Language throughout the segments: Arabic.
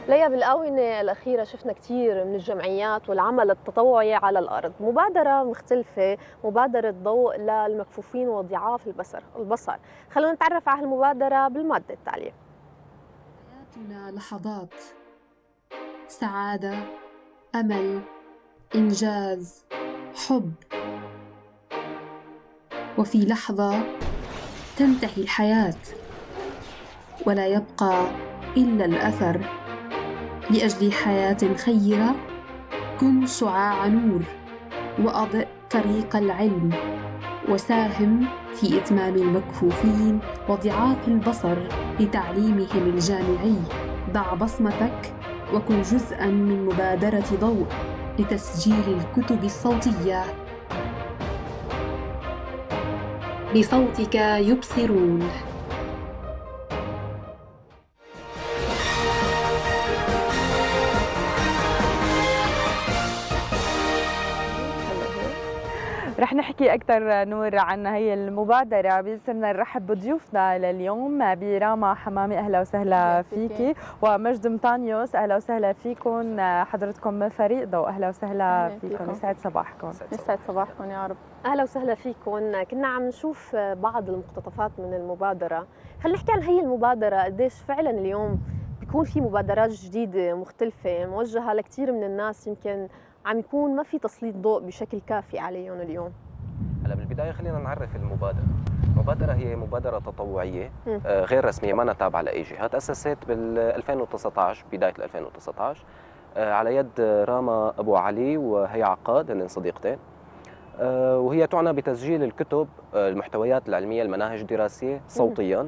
ليا بالآونة الأخيرة شفنا كثير من الجمعيات والعمل التطوعي على الأرض، مبادرة مختلفة، مبادرة ضوء للمكفوفين وضعاف البصر. خلونا نتعرف على هالمبادرة بالمادة التالية. حياتنا لحظات سعادة، أمل، إنجاز، حب، وفي لحظة تنتهي الحياة ولا يبقى إلا الأثر. لأجل حياة خيرة كن شعاع نور، وأضئ طريق العلم، وساهم في إتمام المكفوفين وضعاف البصر لتعليمهم الجامعي. ضع بصمتك وكن جزءاً من مبادرة ضوء لتسجيل الكتب الصوتية. بصوتك يبصرون. رح نحكي أكثر نور عن هي المبادرة. بيسرنا نرحب بضيوفنا لليوم براما حمامي، أهلا وسهلا فيكي، ومجد مطانيوس، أهلا وسهلا فيكم. حضرتكم من فريق ضوء، أهلا وسهلا فيكم. يسعد صباحكم. يسعد صباحكم يا رب. أهلا وسهلا فيكم. كنا عم نشوف بعض المقتطفات من المبادرة. خلينا نحكي عن هي المبادرة، قديش فعلا اليوم بيكون في مبادرات جديدة مختلفة موجهة لكثير من الناس يمكن عم يكون ما في تسليط ضوء بشكل كافي عليهم اليوم. هلا بالبداية خلينا نعرف المبادرة. المبادرة هي مبادرة تطوعية غير رسمية، ما تابعة لأي جهة. تأسست بال 2019، بداية 2019 على يد راما أبو علي وهي عقاد، هن صديقتين. وهي تعنى بتسجيل الكتب، المحتويات العلمية، المناهج الدراسية صوتيا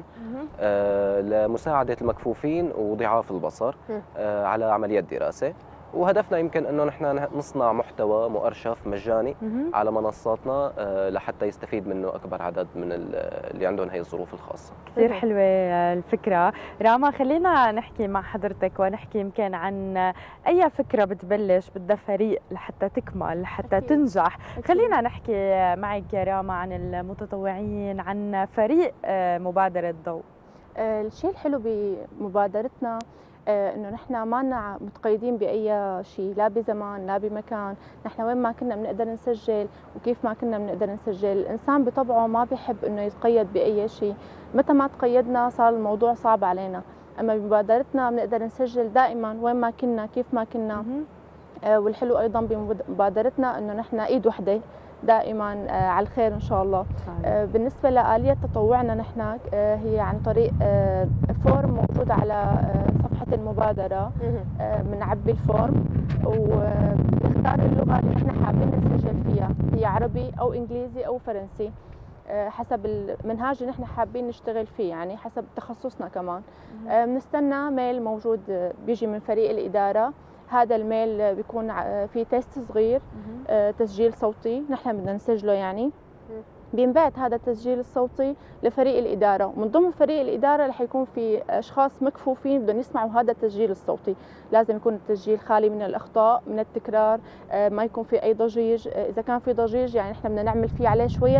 لمساعدة المكفوفين وضعاف البصر على عمليات دراسة. وهدفنا يمكن انه نحن نصنع محتوى مؤرشف مجاني على منصاتنا لحتى يستفيد منه اكبر عدد من اللي عندهم هي الظروف الخاصه. كثير حلوه الفكره. راما، خلينا نحكي مع حضرتك ونحكي يمكن عن اي فكره بتبلش بدها فريق لحتى تكمل، لحتى أكيد. تنجح. خلينا نحكي معك يا راما عن المتطوعين، عن فريق مبادره ضوء. الشيء الحلو بمبادرتنا انه نحن ما لنا متقيدين باي شيء، لا بزمان لا بمكان. نحن وين ما كنا بنقدر نسجل وكيف ما كنا بنقدر نسجل. الانسان بطبعه ما بيحب انه يتقيد باي شيء، متى ما تقيدنا صار الموضوع صعب علينا. اما بمبادرتنا بنقدر نسجل دائما وين ما كنا كيف ما كنا. والحلو ايضا بمبادرتنا انه نحن ايد وحده دائما على الخير ان شاء الله. بالنسبه لآلية تطوعنا نحن هي عن طريق فورم موجود على صفحه المبادره. بنعبي الفورم وبنختار اللغه اللي نحن حابين نسجل فيها، هي عربي او انجليزي او فرنسي، حسب المنهاج اللي نحن حابين نشتغل فيه، يعني حسب تخصصنا كمان. بنستنى ميل موجود بيجي من فريق الاداره. هذا الميل بيكون فيه تيست صغير، تسجيل صوتي نحن بدنا نسجله يعني. بينبعت هذا التسجيل الصوتي لفريق الإدارة، ومن ضمن فريق الإدارة رح يكون في أشخاص مكفوفين بدهم يسمعوا هذا التسجيل الصوتي. لازم يكون التسجيل خالي من الأخطاء، من التكرار، ما يكون في أي ضجيج. إذا كان في ضجيج يعني نحن بدنا نعمل فيه عليه شوية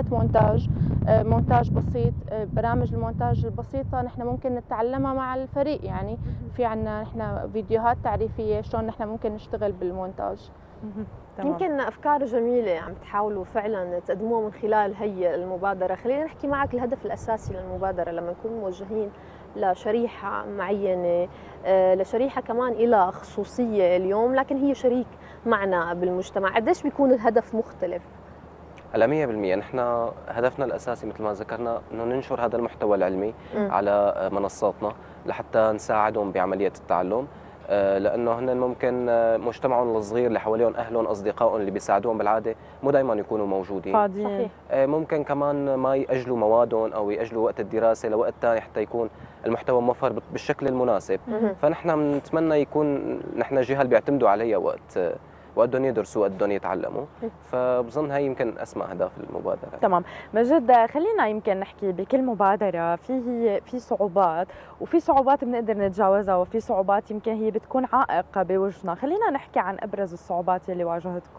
مونتاج بسيط. برامج المونتاج البسيطة نحن ممكن نتعلمها مع الفريق، يعني في عنا نحن فيديوهات تعريفية شلون نحن ممكن نشتغل بالمونتاج. يمكن أفكار جميلة عم تحاولوا فعلا تقدموها من خلال هي المبادرة. خلينا نحكي معك الهدف الأساسي للمبادرة لما نكون موجهين لشريحة معينة، لشريحة كمان إلى خصوصية اليوم لكن هي شريك معنا بالمجتمع، قديش بيكون الهدف مختلف؟ هلا 100% نحن هدفنا الاساسي مثل ما ذكرنا انه ننشر هذا المحتوى العلمي على منصاتنا لحتى نساعدهم بعمليه التعلم. لانه هن ممكن مجتمعهم الصغير اللي حواليهم، اهلهم، اصدقائهم اللي بيساعدوهم بالعاده مو دائما يكونوا موجودين. صحيح. ممكن كمان ما ياجلوا موادهم او ياجلوا وقت الدراسه لوقت ثاني حتى يكون المحتوى موفر بالشكل المناسب. فنحن بنتمنى يكون نحن الجهه اللي بيعتمدوا عليها وقت بدهم يدرسوا، وقت بدهم يتعلموا. فبظن هي يمكن اسمى اهداف المبادره. تمام. مجد، خلينا يمكن نحكي بكل مبادره في صعوبات، وفي صعوبات بنقدر نتجاوزها، وفي صعوبات يمكن هي بتكون عائق بوجهنا. خلينا نحكي عن ابرز الصعوبات اللي واجهتكم.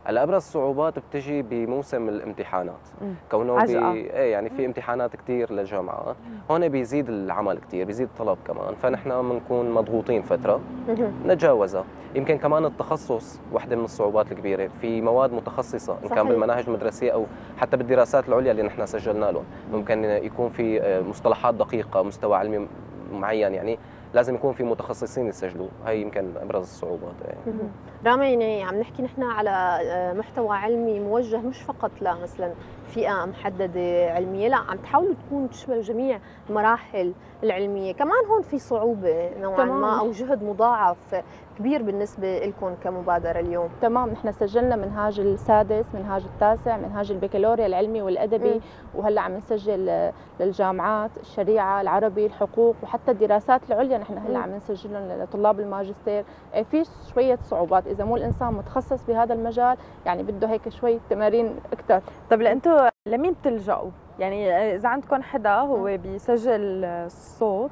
هلا ابرز الصعوبات بتجي بموسم الامتحانات، كونه يعني في امتحانات كثير للجامعات، هون بيزيد العمل كثير، بيزيد الطلب كمان، فنحن بنكون مضغوطين فتره نتجاوزها. يمكن كمان التخصص وحده من الصعوبات الكبيره، في مواد متخصصه ان كان بالمناهج المدرسيه او حتى بالدراسات العليا اللي نحن سجلنا لهم، ممكن يكون في مصطلحات دقيقه، مستوى علمي معين، يعني لازم يكون في متخصصين يسجلوا، هي يمكن ابرز الصعوبات. راما، يعني عم نحكي نحن على محتوى علمي موجه مش فقط لمثلا فئه محدده علميه، لا عم تحاولوا تكون تشمل جميع المراحل العلميه، كمان هون في صعوبه نوعا ما او جهد مضاعف كبير بالنسبه لكم كمبادره اليوم. تمام، نحن سجلنا منهاج السادس، منهاج التاسع، منهاج البكالوريا العلمي والادبي، وهلا عم نسجل للجامعات الشريعه، العربي، الحقوق، وحتى الدراسات العليا نحن هلا عم نسجلهم لطلاب الماجستير. في شويه صعوبات اذا مو الانسان متخصص بهذا المجال، يعني بده هيك شويه تمارين اكثر. طب انتم لمين بتلجأوا؟ يعني اذا عندكم حدا هو بيسجل الصوت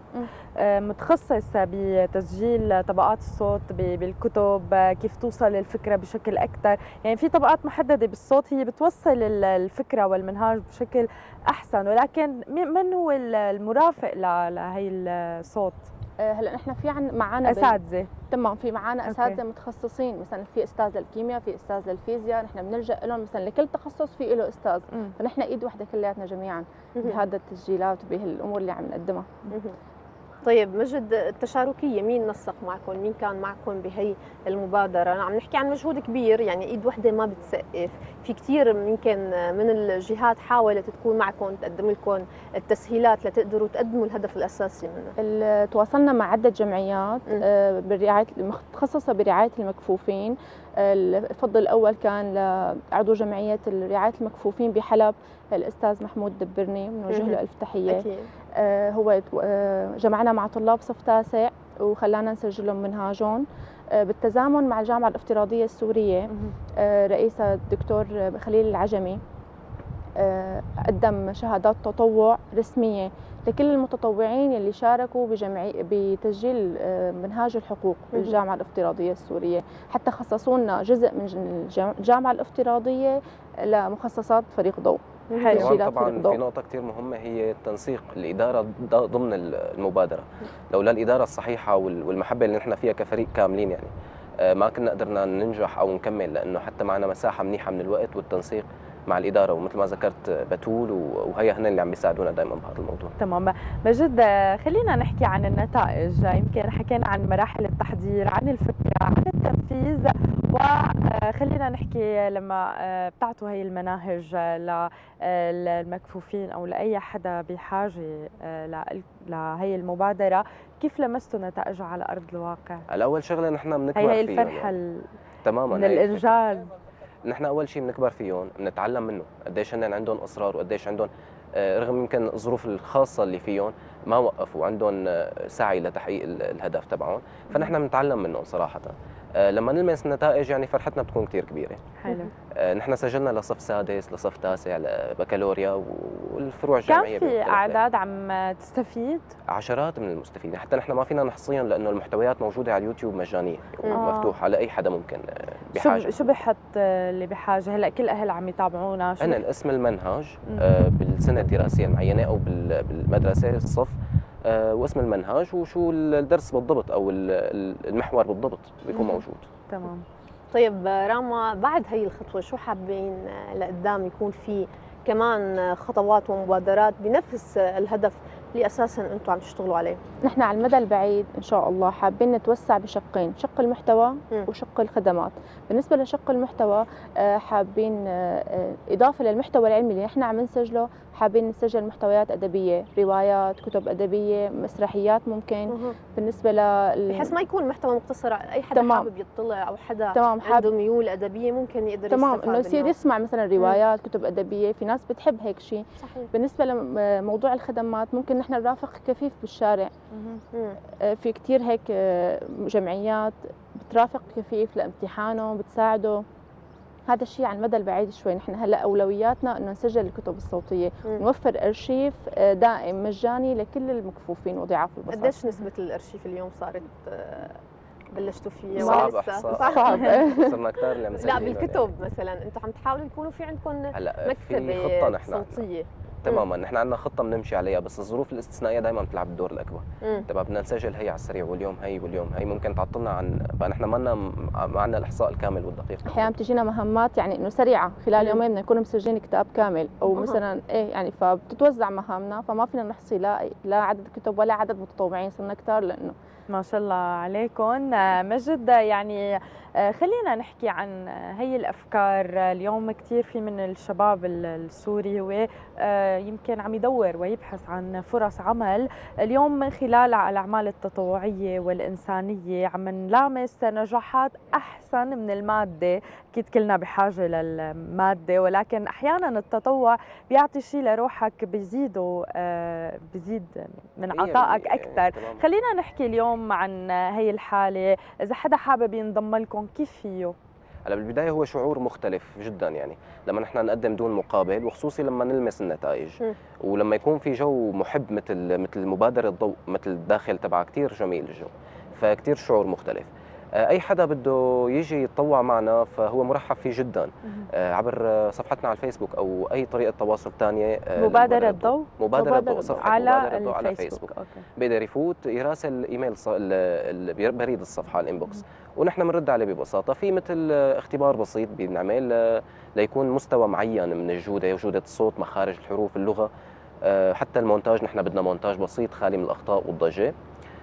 متخصص بتسجيل طبقات الصوت بالكتب، كيف توصل الفكره بشكل اكثر، يعني في طبقات محدده بالصوت هي بتوصل الفكره والمنهاج بشكل احسن، ولكن من هو المرافق لهي الصوت؟ هلا نحن في معنا اساتذه. تمام، في معنا اساتذه متخصصين، مثلا في استاذ الكيمياء، في استاذ الفيزياء، نحن بنلجا لهم مثلا لكل تخصص في له استاذ، فنحن ايد وحده كلياتنا جميعا بهذا التسجيلات وبهالامور اللي عم نقدمها. طيب مجد، التشاركيه مين نسق معكم؟ مين كان معكم بهي المبادره؟ عم نحكي عن مجهود كبير، يعني ايد وحده ما بتسقف، في كثير يمكن من الجهات حاولت تكون معكم تقدم لكم التسهيلات لتقدروا تقدموا الهدف الاساسي منه. تواصلنا مع عده جمعيات برعايه متخصصه برعايه المكفوفين. الفضل الاول كان لعضو جمعيه رعايه المكفوفين بحلب الاستاذ محمود دبرني، بنوجه له الف تحيه. أكيد. هو جمعنا مع طلاب صف تاسع وخلانا نسجلهم منهاجهم بالتزامن مع الجامعه الافتراضيه السوريه. رئيسها الدكتور خليل العجمي قدم شهادات تطوع رسميه لكل المتطوعين اللي شاركوا بتسجيل منهاج الحقوق بالجامعه الافتراضيه السوريه، حتى خصصوا لنا جزء من الجامعه الافتراضيه لمخصصات فريق ضوء. طبعا في نقطة كثير مهمة هي تنسيق الإدارة ضمن المبادرة، لولا الإدارة الصحيحة والمحبة اللي نحن فيها كفريق كاملين، يعني ما كنا قدرنا ننجح أو نكمل، لأنه حتى معنا مساحة منيحة من الوقت والتنسيق مع الإدارة، ومثل ما ذكرت بتول وهي هن اللي عم بيساعدونا دائما بهذا الموضوع. تمام. مجد، خلينا نحكي عن النتائج. يمكن حكينا عن مراحل التحضير، عن الفكرة، عن التنفيذ، وخلينا نحكي لما بتعطوا هي المناهج للمكفوفين أو لأي حدا بحاجة لهي المبادرة، كيف لمستوا نتائجها على أرض الواقع؟ الأول شغلة نحن بنكبر فيها، هي الفرحة يعني. تماما من الإنجاز. نحن اول شيء بنكبر فيهم، بنتعلم منه قديش هن عندهم اصرار وقديش عندهم رغم يمكن الظروف الخاصه اللي فيهم ما وقفوا، عندهم سعي لتحقيق الهدف تبعهم، فنحن بنتعلم منهم صراحه. لما نلمس النتائج يعني فرحتنا بتكون كثير كبيره. حلو. نحن سجلنا لصف سادس، لصف تاسع، لبكالوريا والفروع الجامعيه. كان في اعداد عم تستفيد؟ عشرات من المستفيدين، حتى نحن ما فينا نحصيهم لانه المحتويات موجوده على اليوتيوب مجانيه ومفتوحه لاي حدا ممكن بحاجه. شو بحط اللي بحاجه؟ هلا كل اهل عم يتابعونا. انا اسم المنهج بالسنه الدراسيه المعينه او بالمدرسه الصف، واسم المنهج وشو الدرس بالضبط او المحور بالضبط بيكون موجود. تمام. طيب راما، بعد هي الخطوه شو حابين لقدام يكون في كمان خطوات ومبادرات بنفس الهدف اللي اساسا انتم عم تشتغلوا عليه؟ نحن على المدى البعيد ان شاء الله حابين نتوسع بشقين، شق المحتوى وشق الخدمات. بالنسبه لشق المحتوى حابين اضافه للمحتوى العلمي اللي نحن عم نسجله، حابين نسجل محتويات ادبيه، روايات، كتب ادبيه، مسرحيات ممكن. بالنسبه بحيث ما يكون محتوى مقتصر على اي حدا حابب يطلع او حدا عنده ميول ادبيه ممكن يقدر يستفاد. انه يصير يسمع مثلا روايات، كتب ادبيه، في ناس بتحب هيك شيء. صحيح. بالنسبه لموضوع الخدمات ممكن نحن نرافق كفيف بالشارع. في كثير هيك جمعيات بترافق كفيف لامتحانه، بتساعده. هذا الشيء على المدى البعيد شوي. نحن هلا اولوياتنا انه نسجل الكتب الصوتيه ونوفر ارشيف دائم مجاني لكل المكفوفين وضعاف البصر. قديش نسبه الارشيف اليوم صارت بلشتوا فيه صعب ولا لسه؟ إحصاء. صعب. صرنا كثار اللي لا مسجلين بالكتب مثلا انتم عم تحاولوا يكونوا في عندكم هلا في مكتبه خطه نحن صوتيه. تماما، نحن عندنا خطه بنمشي عليها، بس الظروف الاستثنائيه دائما بتلعب الدور الاكبر. تبقى بدنا نسجل هي على السريع، واليوم هي واليوم هي، ممكن تعطلنا عن بقى نحن ما عندنا الاحصاء الكامل والدقيق. احيانا بتجينا مهمات يعني انه سريعه خلال يومين بدنا نكون مسجلين كتاب كامل او مثلا ايه يعني، فبتتوزع مهامنا، فما فينا نحصي لا عدد كتب ولا عدد متطوعين، صرنا كتار لانه ما شاء الله عليكم. مجد يعني خلينا نحكي عن هي الأفكار. اليوم كثير في من الشباب السوري هو يمكن عم يدور ويبحث عن فرص عمل. اليوم من خلال الأعمال التطوعية والإنسانية عم نلامس نجاحات أحسن من المادة. أكيد كلنا بحاجة للمادة، ولكن أحيانا التطوع بيعطي شيء لروحك بيزيد من عطائك أكثر. خلينا نحكي اليوم عن هي الحالة، إذا حدا حابب ينضم لكم كيف فيه؟ هلا بالبدايه هو شعور مختلف جدا، يعني لما نحن نقدم دون مقابل، وخصوصي لما نلمس النتائج ولما يكون في جو محب مثل مبادره الضوء، مثل الداخل تبعها كثير جميل الجو، فكثير شعور مختلف. اي حدا بده يجي يتطوع معنا فهو مرحب فيه جدا عبر صفحتنا على الفيسبوك او اي طريقه تواصل ثانيه. مبادره الضوء، مبادره الضوء، صفحه على الضوء على الفيسبوك. بيقدر يفوت يراسل ايميل بريد الصفحه الانبوكس، ونحن بنرد عليه ببساطه. في مثل اختبار بسيط بنعمل ليكون مستوى معين من الجوده، وجوده الصوت، مخارج الحروف، اللغه، حتى المونتاج. نحن بدنا مونتاج بسيط خالي من الاخطاء والضجه.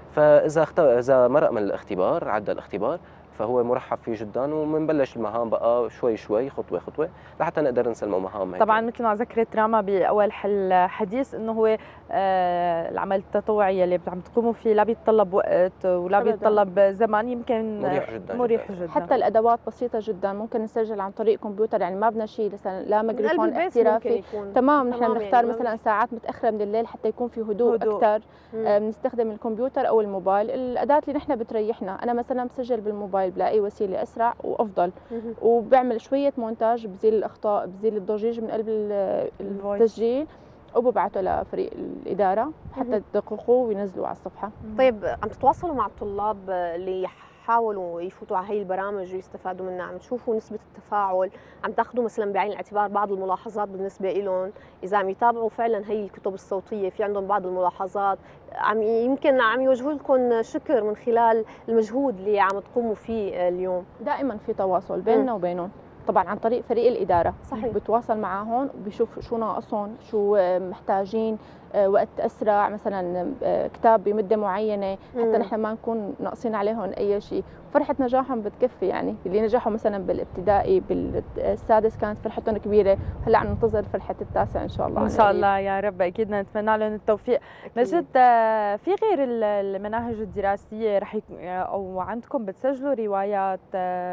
فاذا مرق من الاختبار، عدى الاختبار، فهو مرحب فيه جدا، وبنبلش المهام بقى شوي شوي، خطوه خطوه، لحتى نقدر نسلمه مهام هيك. طبعا مثل ما ذكرت راما باول الحديث انه هو العمل التطوعي اللي عم تقوموا فيه لا بيتطلب وقت ولا بيتطلب زمان، يمكن مريح جدا. حتى الادوات بسيطه جدا، ممكن نسجل عن طريق كمبيوتر، يعني ما بدنا شيء مثلا لا ميكروفون احترافي. تمام. نحن بنختار يعني مثلا ساعات متاخره من الليل حتى يكون في هدوء اكثر، بنستخدم الكمبيوتر او الموبايل، الاداه اللي نحن بتريحنا. انا مثلا بسجل بالموبايل بلاقي وسيله اسرع وافضل، وبعمل شويه مونتاج، بزيل الاخطاء، بزيل الضجيج من قلب التسجيل، وببعته لفريق الاداره حتى يدققوا وينزلوا على الصفحه. طيب عم تتواصلوا مع الطلاب اللي يحاولوا يفوتوا على هي البرامج ويستفادوا منها؟ عم تشوفوا نسبه التفاعل؟ عم تاخذوا مثلا بعين الاعتبار بعض الملاحظات بالنسبه لهم؟ اذا عم يتابعوا فعلا هي الكتب الصوتيه في عندهم بعض الملاحظات، يمكن عم يوجهوا لكم شكر من خلال المجهود اللي عم تقوموا فيه اليوم؟ دائما في تواصل بيننا وبينهم، طبعا عن طريق فريق الاداره. صحيح. بتواصل معهم وبيشوف شو ناقصهم، شو محتاجين، وقت اسرع مثلا، كتاب بمده معينه، حتى نحن ما نكون ناقصين عليهم اي شيء. فرحه نجاحهم بتكفي، يعني اللي نجحوا مثلا بالابتدائي بالسادس كانت فرحتهم كبيره، هلا عم ننتظر فرحه التاسع ان شاء الله. ان شاء الله يا رب، اكيد نتمنى لهم التوفيق. مجد، في غير المناهج الدراسيه رح او عندكم بتسجلوا روايات؟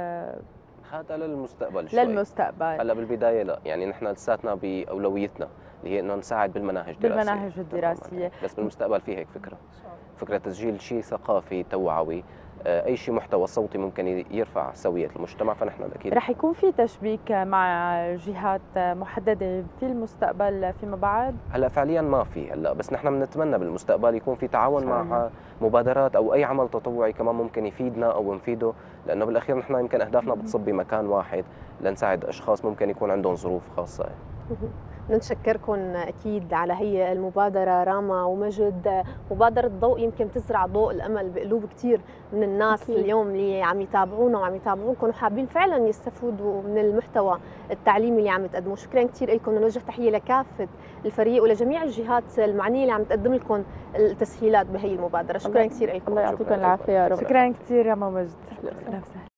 هذا للمستقبل شوي. للمستقبل. هلا بالبدايه لا، يعني نحن لساتنا باولويتنا اللي هي انه نساعد بالمناهج الدراسيه. بس بالمستقبل في هيك فكره تسجيل شيء ثقافي توعوي، اي شيء محتوى صوتي ممكن يرفع سويه المجتمع، فنحن اكيد رح يكون في تشبيك مع جهات محدده في المستقبل فيما بعد. هلا فعليا ما في هلا، بس نحن بنتمنى بالمستقبل يكون في تعاون مع مبادرات او اي عمل تطوعي كمان ممكن يفيدنا او نفيده، لانه بالاخير نحن يمكن اهدافنا بتصب بمكان واحد لنساعد اشخاص ممكن يكون عندهم ظروف خاصه. نشكركم اكيد على هي المبادره راما ومجد. مبادره ضوء يمكن تزرع ضوء الامل بقلوب كثير من الناس أكيد. اليوم اللي عم يتابعونا وعم يتابعونكم وحابين فعلا يستفودوا من المحتوى التعليمي اللي عم تقدموه. شكرا كثير لكم، ونوجه تحيه لكافه الفريق ولجميع الجهات المعنيه اللي عم تقدم لكم التسهيلات بهي المبادره. شكرا كثير لكم. الله يعطيكم العافيه يا رب. شكرا كثير يا مجد.